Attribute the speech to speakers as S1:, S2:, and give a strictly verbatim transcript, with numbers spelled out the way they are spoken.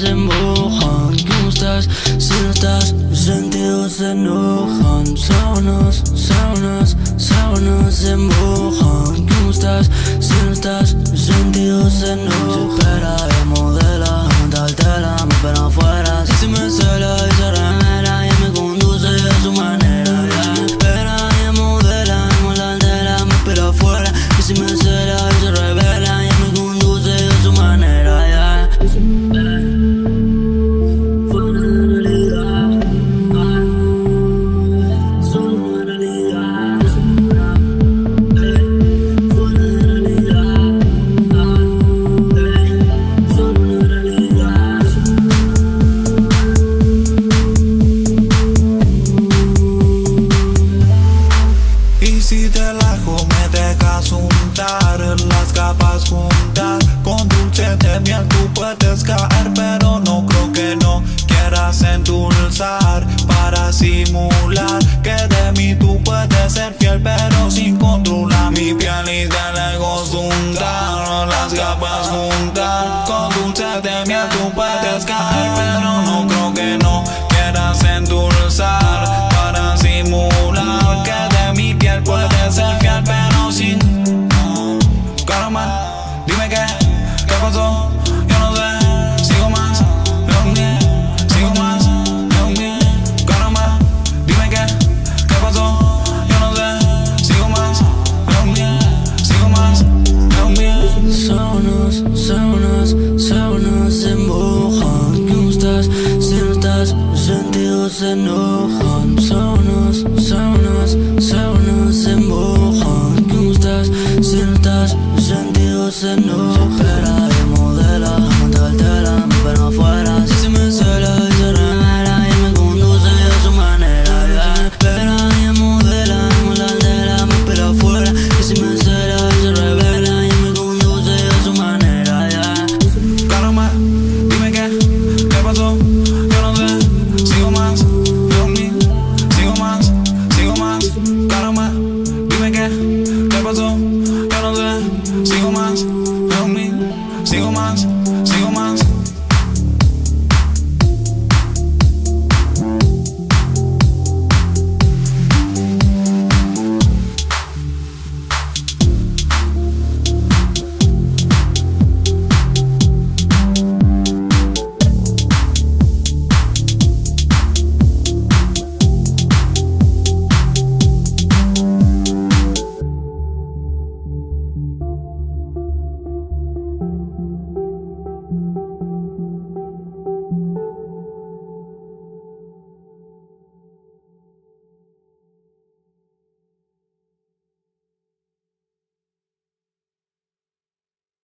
S1: se mojan. ¿Cómo estás? Si no estás, mis sentidos se enojan. Sábanas, sábanas, sábanas se mojan. ¿Cómo estás? Si no estás, mis sentidos se enojan. Se espera y modela, monta el tela, me espera afuera. Y si me cela y se revela, y me conduce a su manera. Ya me espera y modela, monta el tela, me espera afuera. Y si me cela y se revela, y me conduce a su manera. Ya fuera de realidad, solo una realidad. Fuera de realidad, solo una realidad.
S2: Y si te lajo me dejas untar las capas juntas con dulce de miel, tú puedes caer, pero no creo que no quieras endulzar para simular que de mí tú puedes ser fiel, pero sin controlar mi piel y te lejos untar las capas juntas con dulce de miel, tú puedes caer, pero no creo que no quieras endulzar para simular que de mi piel puedes ser fiel, pero sin caramba, dime qué, qué pasó, yo no sé, sigo más, me hundí, sigo más, me hundí, caramba, dime qué, qué pasó, yo no sé, sigo más, me hundí, sigo más, me hundí.
S1: Sábanas, sábanas, sábanas se mojan. ¿Cómo estás? Si no estás, mis sentidos se enojan. Sábanas, sábanas, sábanas se mojan. ¿Cómo estás? Si no estás, mis sentidos se enojan. Se espera y modela, monta el tela, me espera afuera.